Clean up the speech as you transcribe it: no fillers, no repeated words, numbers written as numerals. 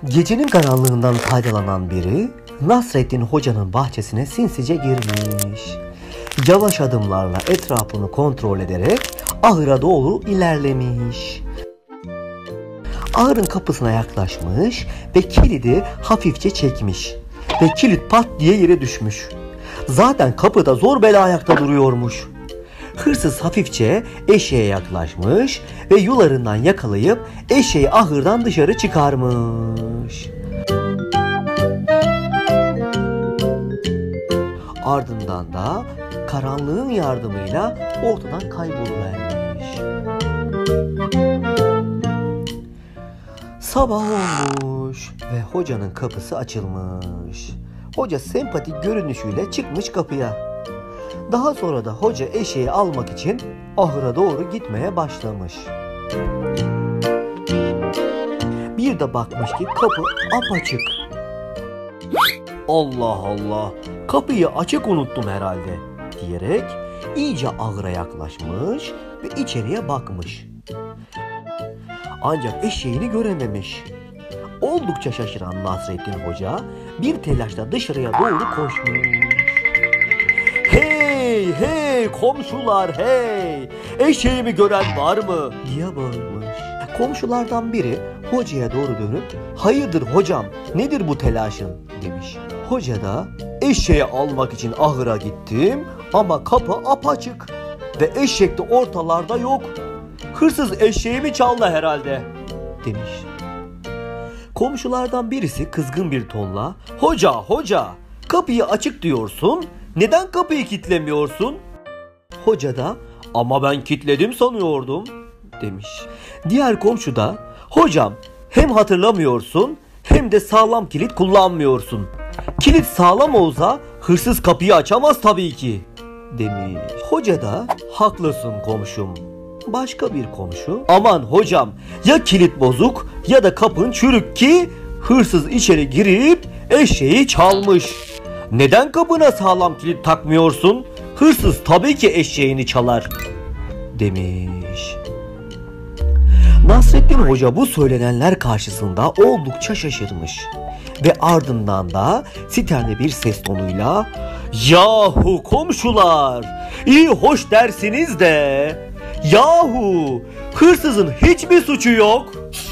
Gecenin karanlığından faydalanan biri Nasrettin Hoca'nın bahçesine sinsice girmiş. Yavaş adımlarla etrafını kontrol ederek ahıra doğru ilerlemiş. Ahırın kapısına yaklaşmış ve kilidi hafifçe çekmiş. Ve kilit pat diye yere düşmüş. Zaten kapıda zor bela ayakta duruyormuş. Hırsız hafifçe eşeğe yaklaşmış ve yularından yakalayıp eşeği ahırdan dışarı çıkarmış. Ardından da karanlığın yardımıyla ortadan kayboluvermiş. Sabah olmuş ve hocanın kapısı açılmış. Hoca sempatik görünüşüyle çıkmış kapıya. Daha sonra da hoca eşeği almak için ahıra doğru gitmeye başlamış. Bir de bakmış ki kapı apaçık. Allah Allah, kapıyı açık unuttum herhalde diyerek iyice ahıra yaklaşmış ve içeriye bakmış. Ancak eşeğini görememiş. Oldukça şaşıran Nasrettin Hoca bir telaşla dışarıya doğru koşmuş. "Hey hey komşular hey! Eşeğimi gören var mı?" diye bağırmış. Komşulardan biri hocaya doğru dönüp "Hayırdır hocam, nedir bu telaşın?" demiş. Hoca da "Eşeği almak için ahıra gittim ama kapı apaçık ve eşek de ortalarda yok. Hırsız eşeğimi çaldı herhalde" demiş. Komşulardan birisi kızgın bir tonla Hoca kapıyı açık diyorsun, neden kapıyı kilitlemiyorsun?" Hoca da "Ama ben kilitledim sanıyordum" demiş. Diğer komşu da "Hocam, hem hatırlamıyorsun hem de sağlam kilit kullanmıyorsun. Kilit sağlam olsa hırsız kapıyı açamaz tabii ki" demiş. Hoca da "Haklısın komşum." Başka bir komşu "Aman hocam, ya kilit bozuk ya da kapın çürük ki hırsız içeri girip eşeği çalmış. Neden kapına sağlam kilit takmıyorsun? Hırsız tabii ki eşeğini çalar" demiş. Nasrettin Hoca bu söylenenler karşısında oldukça şaşırmış ve ardından da sitemli bir ses tonuyla "Yahu komşular, iyi hoş dersiniz de yahu hırsızın hiçbir suçu yok.